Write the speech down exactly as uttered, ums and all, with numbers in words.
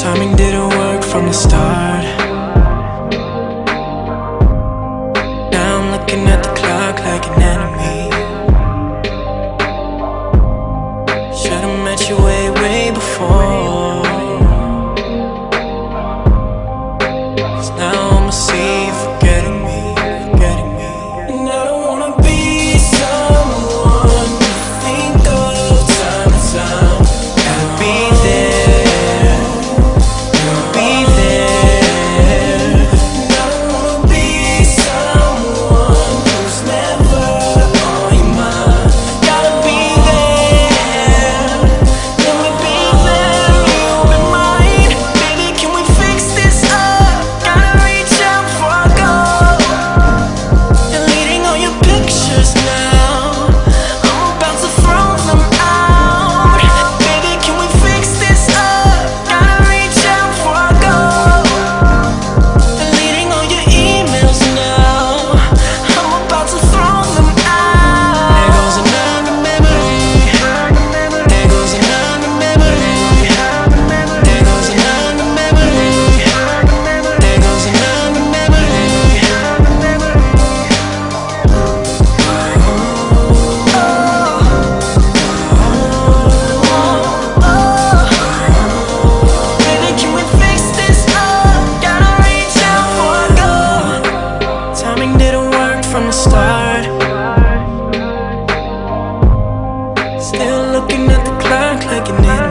Timing didn't work from the start. Now I'm looking at the clock like an enemy. Should've met you way, way before. Cause now I'ma see you forgetting me, forgetting me. And I don't wanna be someone you think of time to time. Gotta be there, gotta be there. And I don't wanna be someone who's never on your mind. Gotta be there, let me be there, you be mine. Baby, can we fix this up? Gotta reach out before I go. Deleting all your pictures now, I'm about to throw them out. Baby, can we fix this up? Gotta reach out before I go. Deleting all your emails now, I'm about to throw them out. There goes another memory. There goes another memory. There goes another memory. There goes another memory. Baby, can we fix this up? Gotta reach out before I go. Timing didn't work from the start. Still looking at the clock like an idiot.